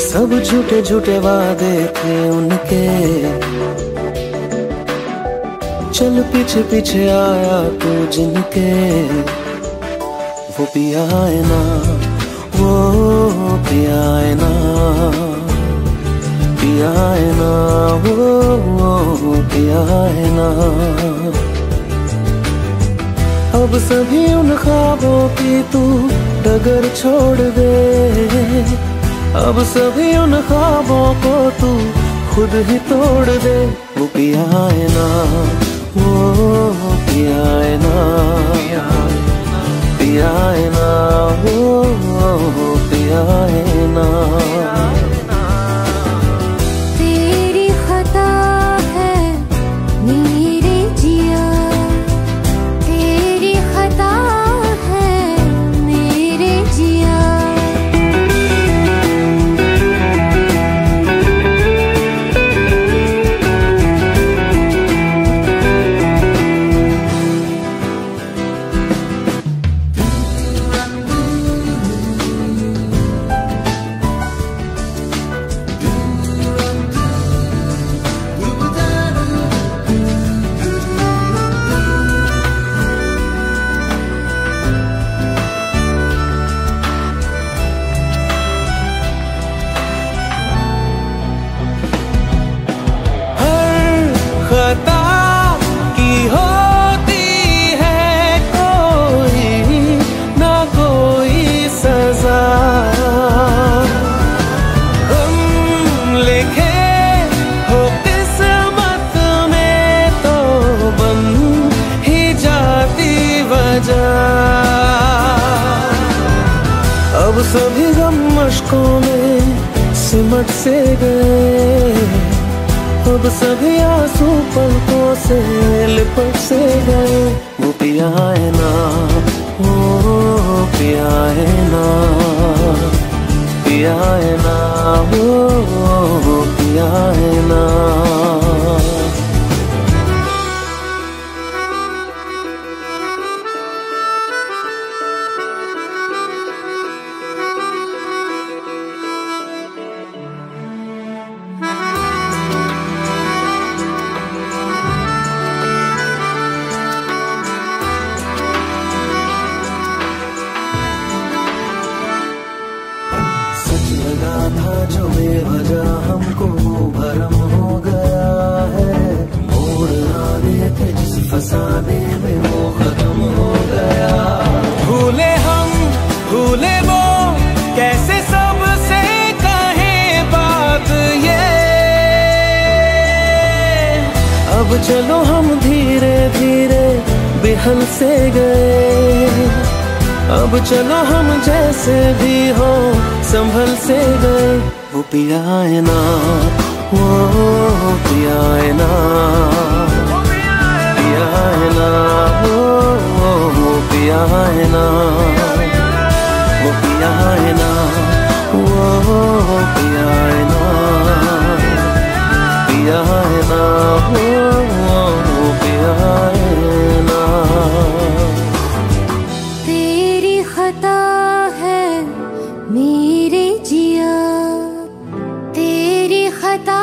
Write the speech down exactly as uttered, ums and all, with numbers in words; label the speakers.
Speaker 1: सब झूठे झूठे वादे थे उनके, चल पीछे पीछे आया तू जिनके। वो पिया है ना, वो पिया है ना, पिया है ना, वो पिया है ना। अब सभी उन ख्वाबों की तू डगर छोड़ दे, अब सभी उन ख्वाबों को तू खुद ही तोड़ दे। वो पिया है ना, वो पिया है ना, पिया है ना, वो पिया है ना।
Speaker 2: तेरी खता है मेरे जिया, तेरी खता है मेरे जिया।
Speaker 1: खता की होती है कोई ना कोई सजा, हम लिखे हो किस्मत में तो बन ही जाती वजह। अब सभी गम मशकों में सिमट से गए, अब सभी आंसू पलकों से लिपट से गए। वो पिया है ना, वो पिया है ना, पिया है ना, वो पिया है ना। लगा था जो बेवजह हमको भरम हो गया है, मोड़ आने थे जिस फसाने में वो खत्म हो गया। भूले हम भूले वो कैसे सबसे कहे बात ये, अब चलो हम धीरे धीरे बेहल से गए, अब चलो हम जैसे भी हो संभल से गए। वो पिया है ना, वो पिया है ना, पिया है ना, वो पिया है ना, वो पिया है ना, वो पिया है ना, पिया है ना, वो पिया है ना।
Speaker 2: खता है मेरे जिया, तेरी खता